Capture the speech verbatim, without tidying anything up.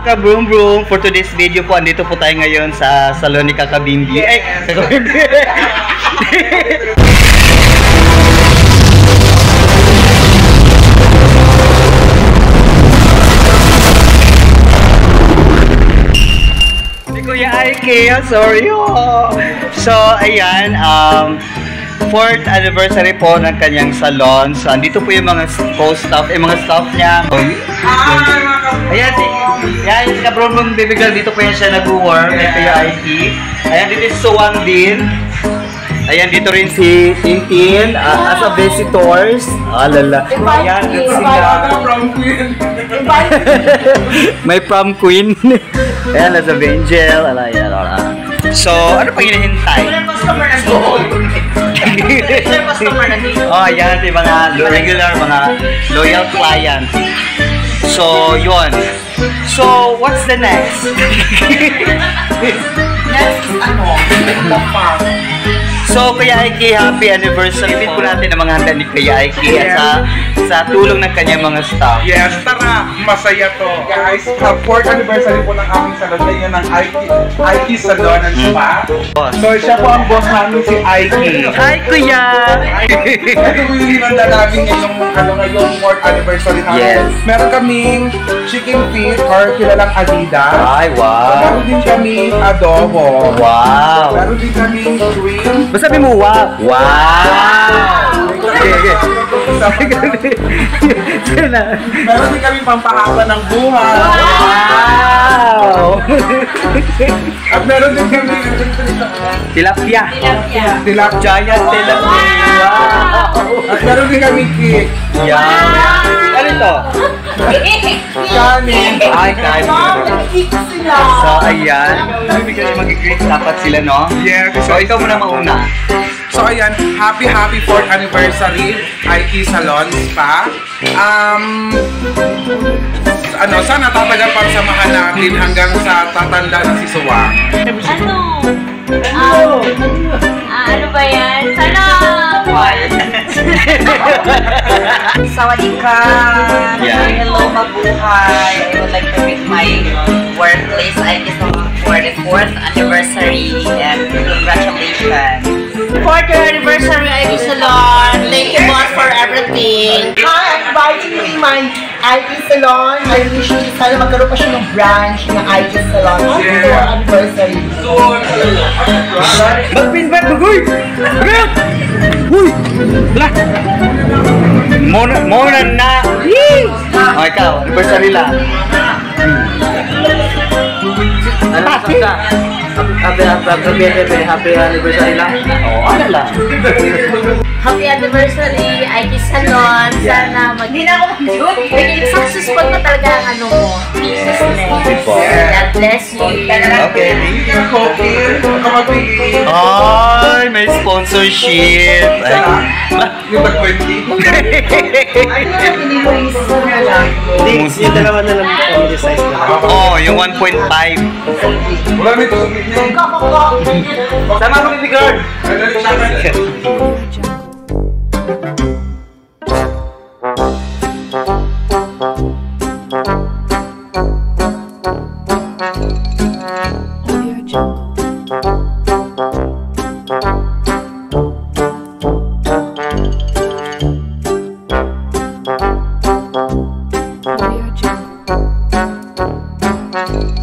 Ka-broom broom, for today's video po, andito po tayo ngayon sa salon ni Kakabimbi. Ay, Kakabimbi. Si Kuya Aike, sorry oh. So, ayan, um, fourth anniversary po ng kanyang salon. So, andito po yung mga co-staff, eh, mga staff niya. Ayan, si, yan, si Kabrombong Baby Girl, dito po yan siya nag-work, kay Kuya Aike. Ayan, dito si Suwang din. Ayan, dito rin si Tintin, uh, as a visitors. Ah, lala. Ayan, dito sila. May prom queen. Ayan, as a angel. Ala, ayan, ala. So, ano pa hinihintay? Oh, yan, si mga regular, mga loyal clients. So, yun. So, what's the next? Next, ano? So, Kuya Aike, happy anniversary po natin ang mga handa ni Kuya Aike at sa, sa tulong ng kanyang mga staff. Yes, tara! Masaya to. Guys, sa fourth anniversary po ng aming salon na yun ng Aike Salon and Spa. So, siya po ang boss namin si Aike. Hi, Kuya! Ito po yung hinanda namin ngayong, ano, ngayong fourth anniversary namin. Yes. Meron kaming chicken feet or kilalang Adidas. Ay, wow! Meron din kaming adobo. Wow! Meron din kaming shrimp. Sabi mo, wow! Wow! Okay, okay. Meron din kami pampahaba ng buhay. Wow! At meron din kami Tilapia. Tilapia. tilapia. Giant tilapia. Wow! At meron din kami cake. Yan. Ano ito? Kanin. Ay, kanin. So, ayan. Bibigyan yung mag-greet dapat sila, no? Yes. So, ikaw muna mauna. So, ayan. Happy, happy fourth anniversary Aike Salon Spa. Um, ano, sana tatagal pang samahan natin hanggang sa tatanda na si Suwang. Ano? Um, ah, ano ba yan? Sana! Sawadika! Yeah. Hello, mabuhay! I would like to greet my workplace Aike Salon for the fourth anniversary and congratulations! Fourth anniversary Aike Salon. Thank you boss for everything. Hi, I'm inviting you in my Aike Salon. I wish you sana magkaroon pa siya ng branch ng Aike Salon. Happy Yeah. fourth anniversary. Mag-pinbat, mag-uy! Mag-uy! Uy! Lah! Mona, mona na! Yee! O, ikaw, anniversary lang. Ano sa Happy, happy, happy, happy anniversary lang? Oo, ano lang? Happy anniversary Aike Salon. Sana mag- Hindi na ako mag-joke. Maging successful pa talaga ang ano mo. Yes. God bless you. Okay. Cookie, kamagpili. Ay, may sponsorship. Ay. Yung tag-twenty. Yung dalawa na lang family size na. Oo, yung one point five. Wala nito sa video. Sama ko, baby girl. Audio Jungle.